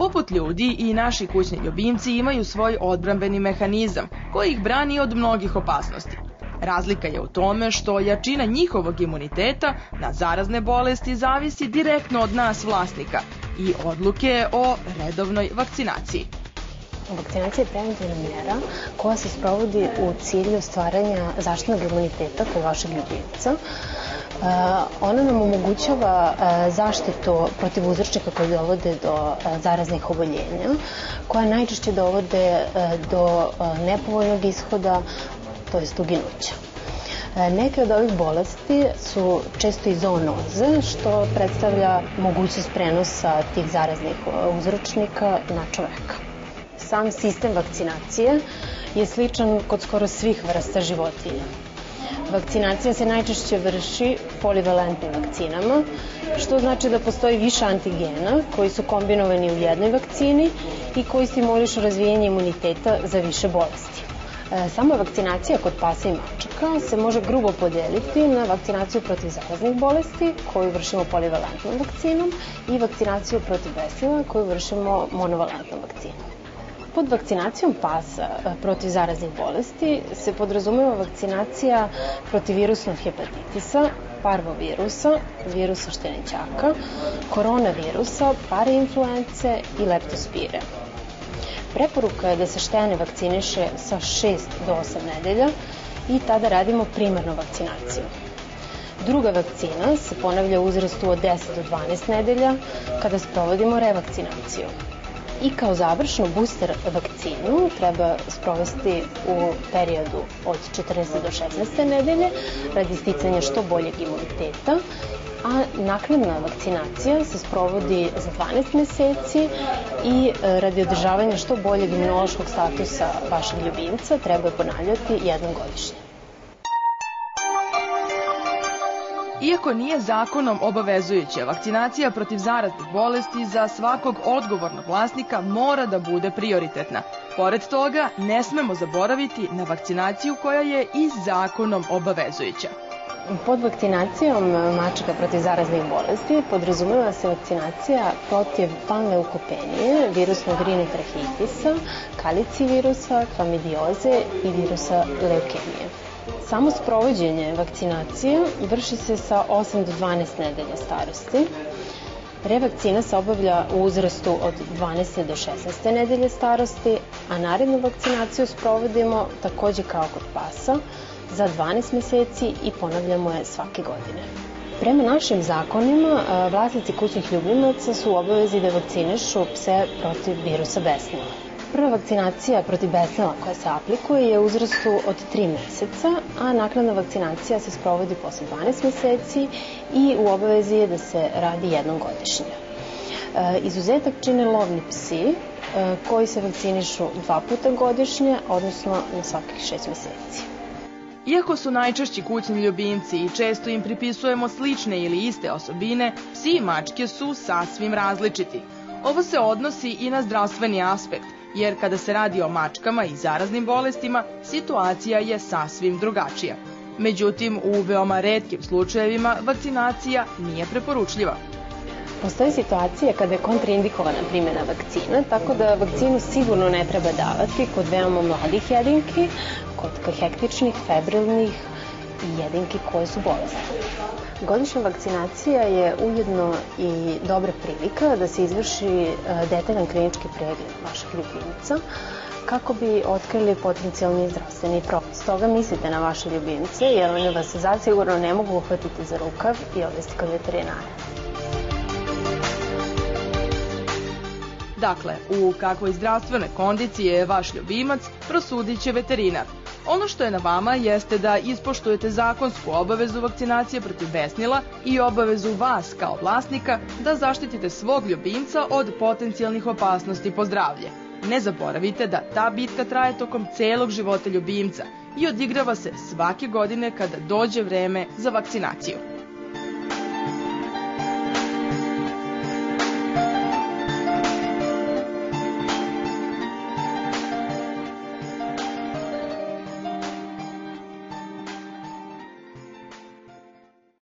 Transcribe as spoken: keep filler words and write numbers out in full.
Poput ljudi i naši kućni ljubimci imaju svoj odbrambeni mehanizam koji ih brani od mnogih opasnosti. Razlika je u tome što jačina njihovog imuniteta na zarazne bolesti zavisi direktno od nas vlasnika i odluke o redovnoj vakcinaciji. Vakcinacija je preventivna mjera koja se sprovodi u cilju stvaranja zaštitnog imuniteta kod vašeg ljubimca. Ona nam omogućava zaštitu protiv uzročnika koji dovode do zaraznih oboljenja, koja najčešće dovode do nepovoljnog ishoda, to je uginuća. Neke od ovih bolesti su često i zoonoze, što predstavlja mogućnost prenosa tih zaraznih uzročnika na čoveka. Sam sistem vakcinacije je sličan kod skoro svih vrsta životinja. Vakcinacija se najčešće vrši polivalentnim vakcinama, što znači da postoji više antigena koji su kombinovani u jednoj vakcini i koji stimulišu razvijanje imuniteta za više bolesti. Sama vakcinacija kod pasa i mačaka se može grubo podeliti na vakcinaciju protiv zaraznih bolesti koju vršimo polivalentnom vakcinom i vakcinaciju protiv besnila koju vršimo monovalentnom vakcinom. Pod vakcinacijom pasa protiv zaraznih bolesti se podrazumeva vakcinacija protiv virusnog hepatitisa, parvovirusa, virusa štenećaka, koronavirusa, parainfluence i leptospire. Preporuka je da se štene vakciniše sa šest do osam nedelja i tada radimo primarnu vakcinaciju. Druga vakcina se ponavlja u uzrastu od deset do dvanaest nedelja kada sprovodimo revakcinaciju. I kao završnu booster vakcinu treba sprovesti u periodu od četrnaeste do šesnaeste nedelje radi sticanja što boljeg imuniteta, a naknadna vakcinacija se sprovodi za dvanaest meseci i radi održavanja što boljeg imunološkog statusa vašeg ljubimca treba je ponavljati jednom godišnje. Iako nije zakonom obavezujuća, vakcinacija protiv zaraznih bolesti za svakog odgovornog vlasnika mora da bude prioritetna. Pored toga, ne smemo zaboraviti na vakcinaciju koja je i zakonom obavezujuća. Pod vakcinacijom mačaka protiv zaraznih bolesti podrazumeva se vakcinacija protiv panleukopenije, virusnog rinotrahitisa, kalicivirusa, klamidioze i virusa leukemije. Samo sprovođenje vakcinacije vrši se sa osam do dvanaest nedelja starosti. Revakcina se obavlja u uzrastu od dvanaeste do šesnaeste nedelje starosti, a narednu vakcinaciju sprovodimo takođe kao kod pasa za dvanaest meseci i ponavljamo je svake godine. Prema našim zakonima, vlasnici kućnih ljubimaca su u obavezi da vakcinišu pse protiv virusa besnila. Prva vakcinacija protiv besnila koja se aplikuje je u uzrastu od tri meseca, a naknadna vakcinacija se sprovodi posle dvanaest meseci i u obavezi je da se radi jednom godišnje. Izuzetak čine lovni psi koji se vakcinišu dva puta godišnje, odnosno na svakih šest meseci. Iako su najčešći kućni ljubimci i često im pripisujemo slične ili iste osobine, psi i mačke su sasvim različiti. Ovo se odnosi i na zdravstveni aspekt, jer kada se radi o mačkama i zaraznim bolestima, situacija je sasvim drugačija. Međutim, u veoma retkim slučajevima vakcinacija nije preporučljiva. Postoje situacije kada je kontraindikovana primjena vakcina, tako da vakcinu sigurno ne treba davati kod veoma mladih jedinki, kod hektičnih, febrilnih i jedinki koje su bolesne. Godišnja vakcinacija je ujedno i dobra prilika da se izvrši detaljan klinički pregled vašeg ljubimca kako bi otkrili potencijalni zdravstveni problem. Stoga mislite na vaše ljubimce jer oni vas zasigurno ne mogu uhvatiti za rukav i odvesti kod veterinara. Dakle, u kakvoj zdravstvenoj kondiciji je vaš ljubimac, prosudit će veterinar. Ono što je na vama jeste da ispoštujete zakonsku obavezu vakcinacije protiv besnila i obavezu vas kao vlasnika da zaštitite svog ljubimca od potencijalnih opasnosti po zdravlje. Ne zaboravite da ta bitka traje tokom celog života ljubimca i odigrava se svake godine kada dođe vreme za vakcinaciju.